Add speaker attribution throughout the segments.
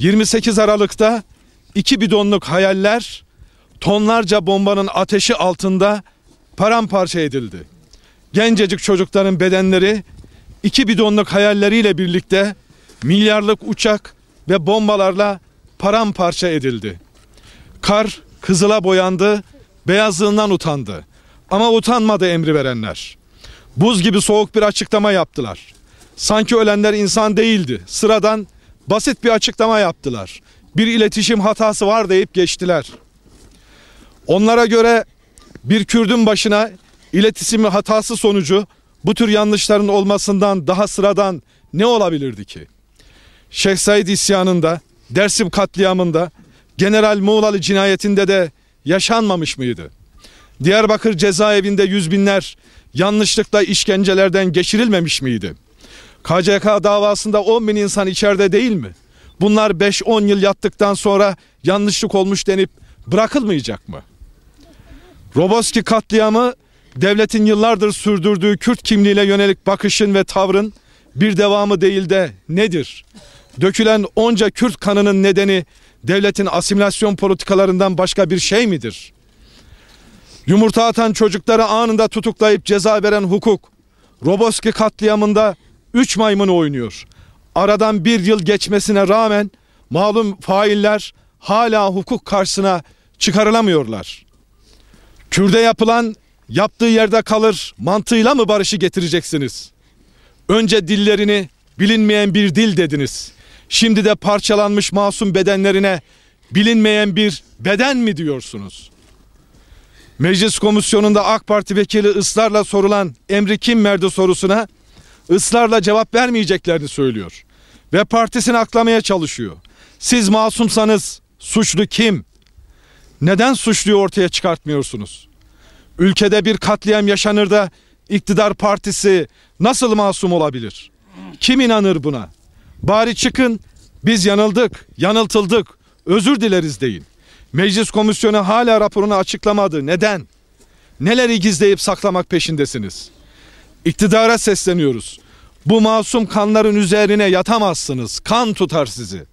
Speaker 1: 28 Aralık'ta 2 bidonluk hayaller tonlarca bombanın ateşi altında paramparça edildi. Gencecik çocukların bedenleri 2 bidonluk hayalleriyle birlikte milyarlık uçak ve bombalarla paramparça edildi. Kar kızıla boyandı, beyazlığından utandı. Ama utanmadı emri verenler. Buz gibi soğuk bir açıklama yaptılar. Sanki ölenler insan değildi. Sıradan basit bir açıklama yaptılar. Bir iletişim hatası var deyip geçtiler. Onlara göre bir Kürdün başına iletişim hatası sonucu bu tür yanlışların olmasından daha sıradan ne olabilirdi ki? Şeyh Said isyanında, Dersim katliamında, General Muğlalı cinayetinde de yaşanmamış mıydı? Diyarbakır cezaevinde yüz binler yanlışlıkla işkencelerden geçirilmemiş miydi? KCK davasında 10 bin insan içeride değil mi? Bunlar 5-10 yıl yattıktan sonra yanlışlık olmuş denip bırakılmayacak mı? Roboski katliamı devletin yıllardır sürdürdüğü Kürt kimliğine yönelik bakışın ve tavrın bir devamı değil de nedir? Dökülen onca Kürt kanının nedeni devletin asimilasyon politikalarından başka bir şey midir? Yumurta atan çocukları anında tutuklayıp ceza veren hukuk, Roboski katliamında 3 maymunu oynuyor. Aradan 1 yıl geçmesine rağmen malum failler hala hukuk karşısına çıkarılamıyorlar. Kürde yapılan yaptığı yerde kalır mantığıyla mı barışı getireceksiniz? Önce dillerini bilinmeyen bir dil dediniz. Şimdi de parçalanmış masum bedenlerine bilinmeyen bir beden mi diyorsunuz? Meclis komisyonunda AK Parti vekili ısrarla sorulan emri kim verdi sorusuna ısrarla cevap vermeyeceklerini söylüyor. Ve partisini aklamaya çalışıyor. Siz masumsanız suçlu kim? Neden suçluyu ortaya çıkartmıyorsunuz? Ülkede bir katliam yaşanır da iktidar partisi nasıl masum olabilir? Kim inanır buna? Bari çıkın, biz yanıldık, yanıltıldık, özür dileriz deyin. Meclis komisyonu hala raporunu açıklamadı. Neden? Neleri gizleyip saklamak peşindesiniz? İktidara sesleniyoruz. Bu masum kanların üzerine yatamazsınız. Kan tutar sizi.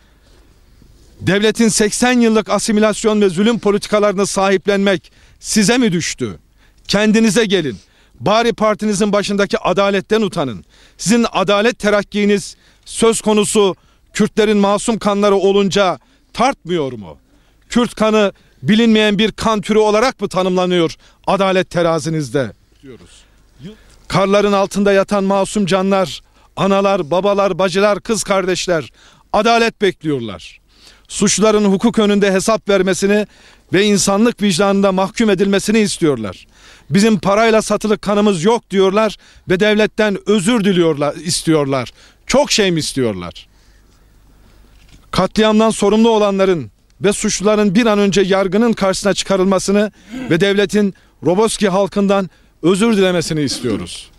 Speaker 1: Devletin 80 yıllık asimilasyon ve zulüm politikalarını sahiplenmek size mi düştü? Kendinize gelin. Bari partinizin başındaki adaletten utanın. Sizin adalet terakkiniz söz konusu Kürtlerin masum kanları olunca tartmıyor mu? Kürt kanı bilinmeyen bir kan türü olarak mı tanımlanıyor adalet terazinizde? Diyoruz. Karların altında yatan masum canlar, analar, babalar, bacılar, kız kardeşler adalet bekliyorlar. Suçluların hukuk önünde hesap vermesini ve insanlık vicdanında mahkum edilmesini istiyorlar. Bizim parayla satılık kanımız yok diyorlar ve devletten özür diliyorlar, istiyorlar. Çok şey mi istiyorlar? Katliamdan sorumlu olanların ve suçluların bir an önce yargının karşısına çıkarılmasını ve devletin Roboski halkından özür dilemesini istiyoruz.